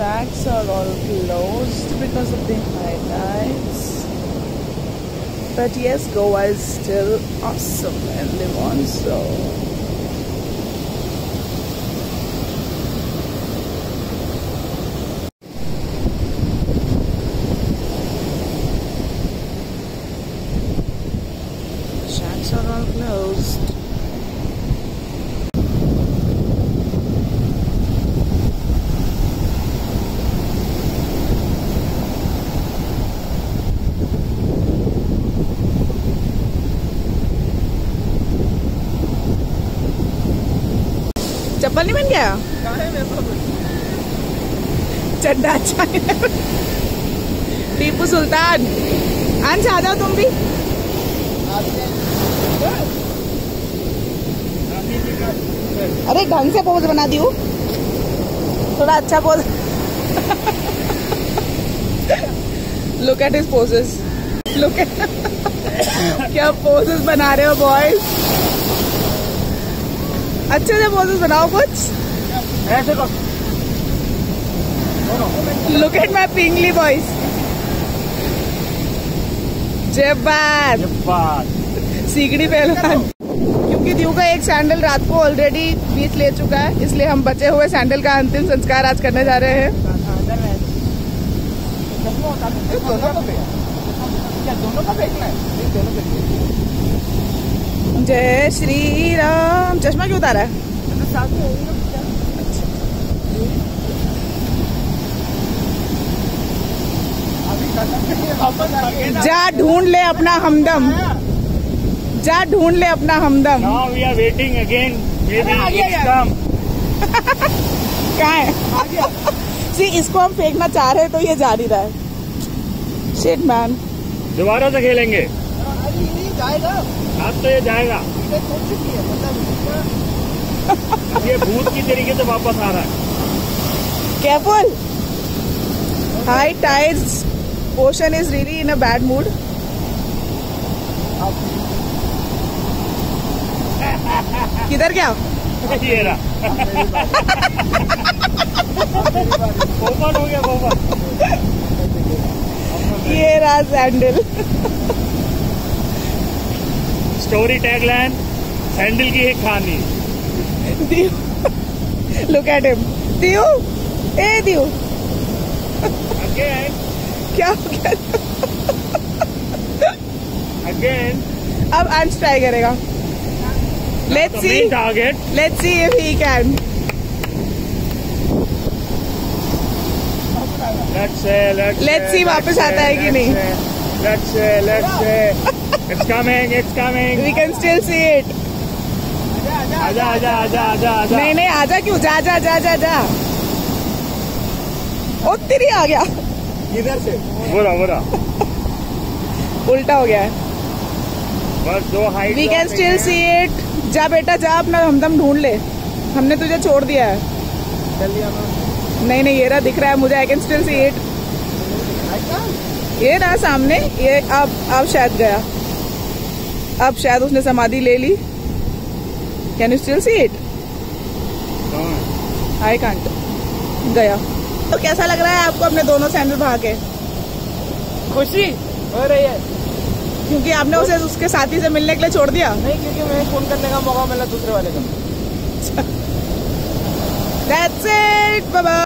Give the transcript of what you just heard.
shacks are all closed because of the high tides. But yes, Goa is still awesome in the monsoon. Shacks are all closed. चप्पल नहीं बन गया? चड्डा अच्छा है। टीपू सुल्तान, अंश आ जाओ तुम भी। अरे ढंग से पोज बना दी हूँ, थोड़ा अच्छा pose. Look at his poses, look at क्या पोजेस बना रहे हो बॉयज। अच्छे से पोजेस बनाओ कुछ। लुक एट माई पिंगली बॉयज। जब्बार सीगड़ी पहलवान। क्योंकि दीव का एक सैंडल रात को ऑलरेडी बीच ले चुका है, इसलिए हम बचे हुए सैंडल का अंतिम संस्कार आज करने जा रहे हैं। जय श्री राम। चश्मा क्यों उतारा है? जा ढूंढ ले अपना हमदम, जा ढूंढ ले अपना हमदम। Now we are waiting again. Maybe it's come. कहाँ है? सी इसको हम फेंकना चाह रहे हैं तो ये जा नहीं रहा है। Shit man. दोबारा से खेलेंगे। जाएगा अब तो ये जाएगा। ये भूत की तरीके से वापस आ रहा है। Careful. High tides. Ocean is really in a bad mood. किधर गया? ये रहा। पोपट हो गया पोपट। ये रहा सैंडल। स्टोरी टैगलाइन, सैंडल की एक कहानी। Look at him. दियो, ए दियो। अगेन क्या हो गया? अगेन। अब अंश ट्राई करेगा। Let's see, target. Let's see if he can. Let's see वापस आता है कि नहीं। Let's say. It's coming, it's coming. We can still see it. आजा आजा आजा आजा आजा। नहीं नहीं आजा क्यों? जा जा जा जा जा। ओ तेरी आ गया। किधर से? बोला बोला। उल्टा हो गया है। बस दो height. We can still see it. जा बेटा जा, अपना हमदम ढूंढ ले। हमने तुझे छोड़ दिया है। नहीं नहीं ये रहा, दिख रहा है मुझे। I can still see it. ये रहा सामने। ये अब शायद गया। अब शायद उसने समाधि ले ली। Can you still see it? I can't. गया। तो कैसा लग रहा है आपको अपने दोनों सैंडल बहा के? खुशी हो रही है क्योंकि आपने उसे उसके साथी से मिलने के लिए छोड़ दिया? नहीं, क्योंकि मैं फोन करने का मौका मिला दूसरे वाले का। That's it. Bye bye.